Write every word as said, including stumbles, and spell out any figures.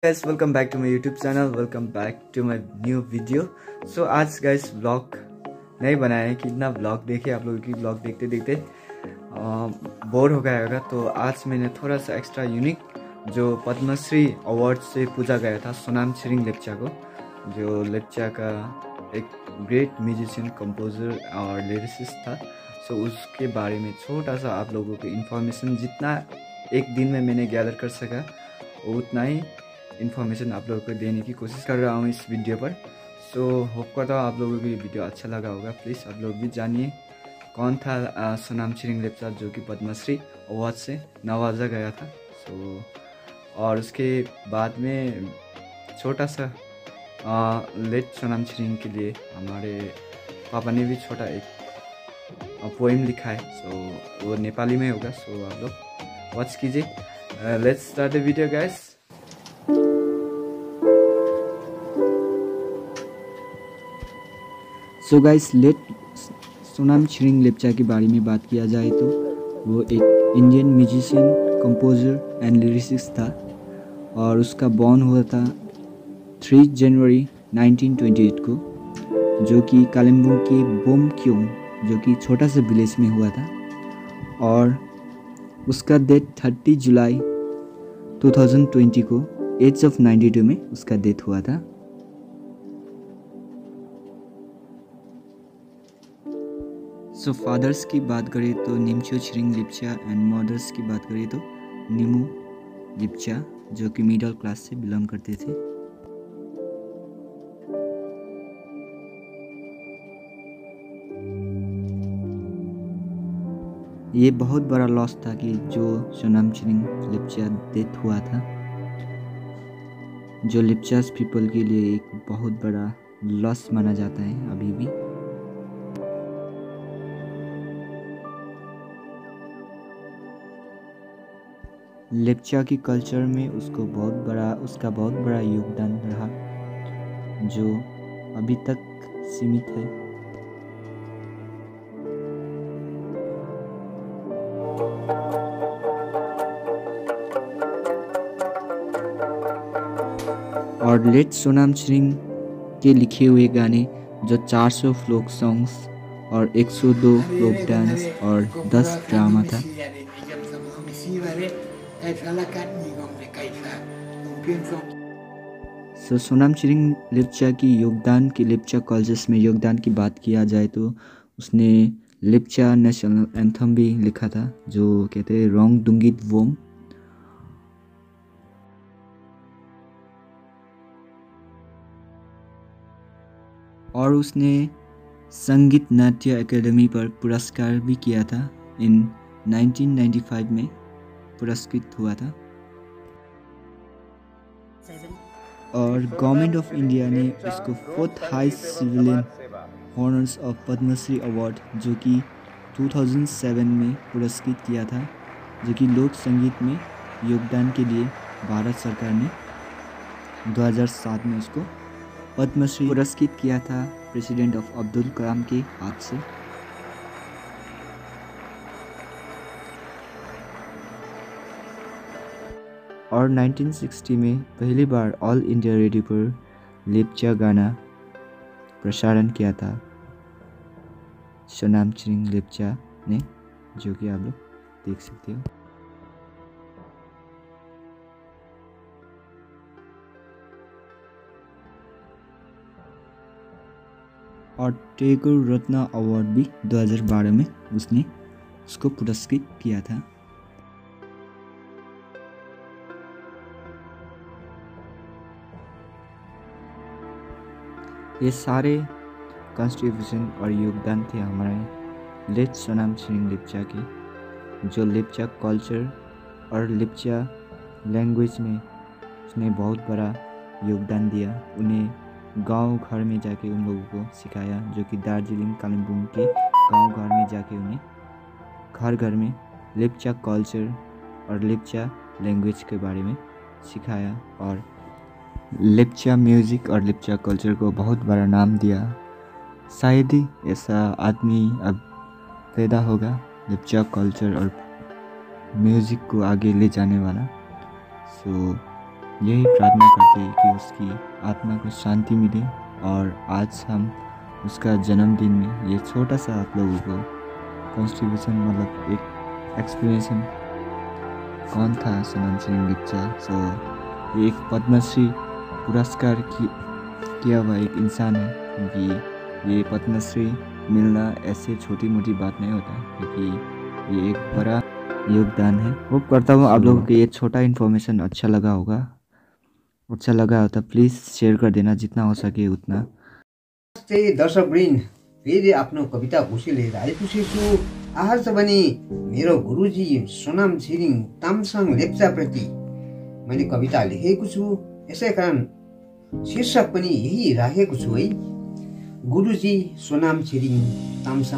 guys, welcome back to my YouTube channel. Welcome back to my new video. So आज guys vlog नहीं बनाया है कि इतना vlog देखे आप लोगों की vlog देखते देखते बोर हो गया होगा। तो आज मैंने थोड़ा सा एक्स्ट्रा यूनिक जो पद्मश्री अवार्ड से पूजा गया था सोनाम छिरिङ लेप्चा को, जो लेप्चा का एक ग्रेट म्यूजिशियन, कंपोजर और लिरिसिस्ट था। सो उसके बारे में छोटा सा आप लोगों को इन्फॉर्मेशन जितना एक दिन में मैंने गैदर कर सका उतना ही इन्फॉर्मेशन आप लोगों को देने की कोशिश कर रहा हूँ इस वीडियो पर। सो होप करता हूँ आप लोगों को ये वीडियो अच्छा लगा होगा। प्लीज़ आप लोग भी जानिए कौन था आ, सोनाम छिरिङ लेप्चा जो कि पद्मश्री अवार्ड से नवाजा गया था। सो और उसके बाद में छोटा सा आ, लेट सोनाम छिरिङ के लिए हमारे पापा ने भी छोटा एक पोइम लिखा है। सो वो नेपाली में होगा। सो आप लोग वॉच कीजिए। Let's start the video guys. So guys, late Sonam Tshering Lepcha के बारे में बात किया जाए तो वो एक Indian musician, composer and lyricist था और उसका बॉर्न हुआ था तीन जनवरी नाइनटीन ट्वेंटी एट को, जो कि कालिम्पोङ के बोमक्योङ जो कि छोटा सा विलेज में हुआ था। और उसका डेथ तीस जुलाई दो हज़ार बीस को एज ऑफ बानवे में उसका डेथ हुआ था। सो so, फादर्स की बात करें तो निम्चो छिरिङ लेप्चा एंड मदर्स की बात करें तो निमु लेप्चा जो कि मिडिल क्लास से बिलोंग करते थे। ये बहुत बड़ा लॉस था कि जो सोनाम छिरिङ लेप्चा डेथ हुआ था, जो लेप्चास पीपल के लिए एक बहुत बड़ा लॉस माना जाता है अभी भी। लेप्चा की कल्चर में उसको बहुत बड़ा उसका बहुत बड़ा योगदान रहा जो अभी तक सीमित है। और लेट सोनाम छिरिङ के लिखे हुए गाने जो चार सौ फ्लोक सॉन्ग्स और एक सौ दो फ्लोक डांस और दस ड्रामा था। सो सोनाम छिरिङ लेप्चा की योगदान की लेप्चा कल्चर्स में योगदान की बात किया जाए तो उसने लेप्चा नेशनल एंथम भी लिखा था जो कहते हैं रोङ दुङ्गित वोम। और उसने संगीत नाट्य एकेडमी पर पुरस्कार भी किया था। इन नाइनटीन नाइंटी फाइव में पुरस्कृत हुआ था। और गवर्नमेंट ऑफ इंडिया ने इसको fourth highest civilian honours of Padma Shri award जो कि दो हज़ार सात में पुरस्कृत किया था, जो कि लोक संगीत में योगदान के लिए भारत सरकार ने दो हज़ार सात में उसको पद्मश्री पुरस्कृत किया था प्रेसिडेंट ऑफ अब्दुल कलाम के हाथ से। और नाइनटीन सिक्सटी में पहली बार ऑल इंडिया रेडियो पर लेप्चा गाना प्रसारण किया था सोनाम छिरिङ लेप्चा ने, जो कि आप लोग देख सकते हो। और टेगोर रत्न अवार्ड भी दो हज़ार बारह में उसने उसको पुरस्कृत किया था। ये सारे कंट्रीब्यूशन और योगदान थे हमारे लेट सोनाम छिरिङ लेप्चा के, जो लेप्चा कल्चर और लेप्चा लैंग्वेज में उसने बहुत बड़ा योगदान दिया। उन्हें गांव घर में जाके उन लोगों को सिखाया, जो कि दार्जिलिङ कालिम्पोङ के गांव घर में जाके उन्हें घर घर में लेप्चा कल्चर और लेप्चा लैंग्वेज के बारे में सिखाया और लेप्चा म्यूज़िक और लेप्चा कल्चर को बहुत बड़ा नाम दिया। शायद ही ऐसा आदमी अब पैदा होगा लेप्चा कल्चर और म्यूज़िक को आगे ले जाने वाला। सो यही प्रार्थना करते हैं कि उसकी आत्मा को शांति मिले। और आज हम उसका जन्मदिन में ये छोटा सा आप लोगों को कॉन्स्टिट्यूशन मतलब एक एक्सप्लेनेशन कौन था सोनाम छिरिङ लेप्चा। सो ये एक पद्मश्री पुरस्कार की किया हुआ एक इंसान है, क्योंकि ये पद्मश्री मिलना ऐसे छोटी मोटी बात नहीं होता, क्योंकि ये एक बड़ा योगदान है। होप करता हूँ आप लोगों को ये छोटा इन्फॉर्मेशन अच्छा लगा होगा। अच्छा लगा हो तो प्लिज़ शेयर कर देना जितना हो सके उतना। नमस्ते दर्शकवृन्द, फेरि आफ्नो कविता घुसी लिएर आइपुगेको छु। आज पनि मेरो गुरुजी सोनाम छिरिङ तामसाङ लेप्चाप्रति मैले कविता लेखेको छु। यसै कारण शीर्षक पनि यही राखेको छु है, गुरुजी सोनाम छिरिङ तामसाङ।